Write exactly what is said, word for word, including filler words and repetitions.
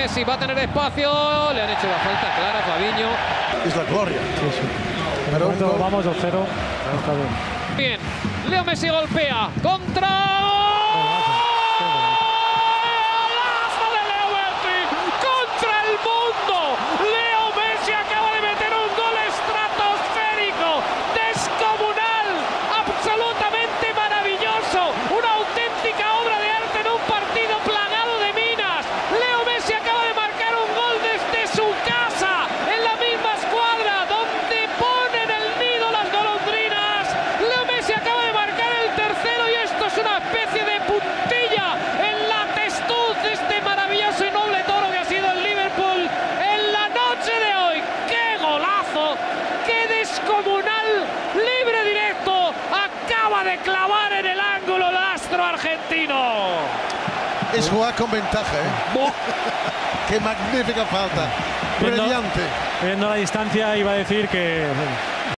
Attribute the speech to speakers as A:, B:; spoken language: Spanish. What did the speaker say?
A: Messi, va a tener espacio. Le han hecho la falta clara a Fabinho.
B: Es la gloria.
C: Sí, sí.
B: Pero
C: Momento,
B: no...
C: vamos dos cero. Está bien.
A: Bien, Leo Messi golpea. Contra. De clavar en el ángulo el astro argentino.
B: Es jugar con ventaja, ¿eh? Qué magnífica falta. Brillante.
C: Viendo, viendo la distancia iba a decir que